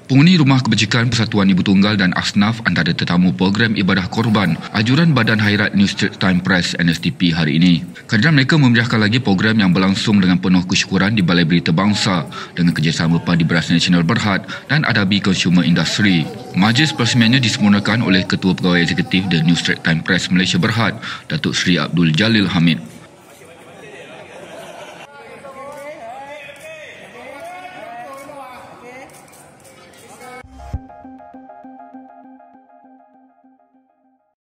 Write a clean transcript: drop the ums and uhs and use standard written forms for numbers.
Penghuni Rumah Kebajikan Persatuan Ibu Tunggal dan Asnaf antara tetamu program Ibadah Korban Anjuran Badan Khairat New Straits Times Press NSTP hari ini. Kerana mereka memeriahkan lagi program yang berlangsung dengan penuh kesyukuran di Balai Berita Bangsa dengan kerjasama Padi Beras Nasional Berhad dan Adabi Consumer Industry. Majlis peresmiannya disempurnakan oleh Ketua Pegawai Eksekutif The New Straits Times Press Malaysia Berhad, Datuk Seri Abdul Jalil Hamid.